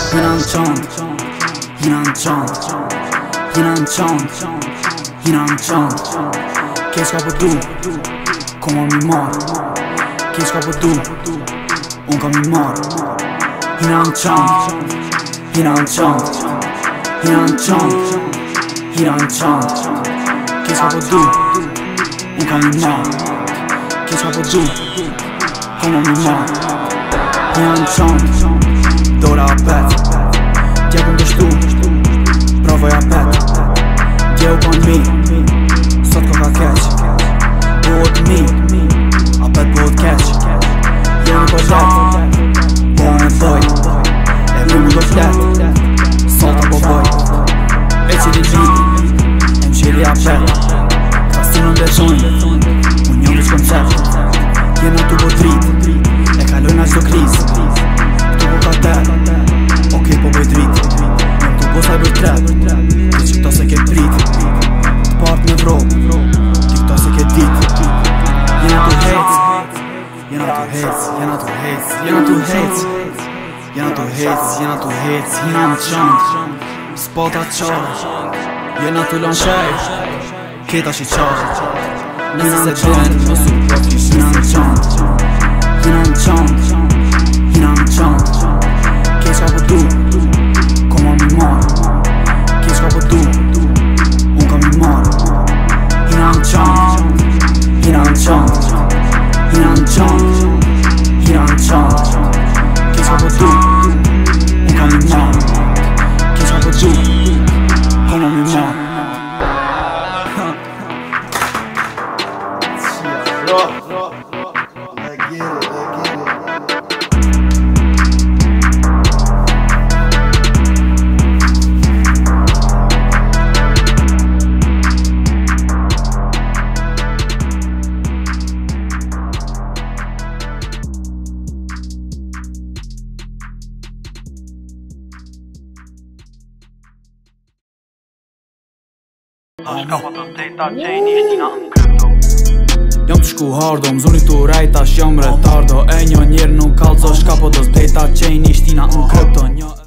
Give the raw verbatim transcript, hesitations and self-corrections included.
Jina në qant, jina në qant, jina në qant, jina në qant. Keq ka po du, ko ma mi marr. Keq ka po du, unë ka mi marr. Jina në qant, jina në qant, jina në qant, jina në qant. Keq ka po du, unë ka mi marr. Keq ka po du, ko ma mi marr. Jina në qant, dora apet, dje kun të shtu, provoj apet. Dje u kon mi, sot ko ka keq. Bëhet mi, apet bëhet keq. Jeni ko let, po me bëj, e mu mu do flet. Salta po bëj, e qili libi, e mqili apet. Kastinën dhe qojnë, unë njëm vish koncept. Jena tu po drit, e kalojna qdo kriz. Këtu po ka ter, okej po bëj drit. Jem tu po saj bëj trep, ti që këta se ke prit. T'part me vrop, ti këta se ke dit. Jena tu hec, jena tu hec, jena tu hec, jena tu hec. Jena tu hec, jena tu hec, jena në qant. Spota qarë, jena tu lon shej, keta shi qarë. Nëse se qenë, nësu po kish jena në qant. Jena në qant, jena në qant. Keq ka po du, ko ma mi marr. Keq ka po du, unë ka mi marr. Jena në qant, jena në qant, jena në qant, jena në qant. Keq ka po du, unë ka mi marr. Keq ka po du, ko ma mi marr. Bro, I get it, I get it. Jam të shku hardo, më zoni tu rajta, sh jam retardo. E një njerë nuk kalco, shka po do s'dejta qejni shtina në krypto.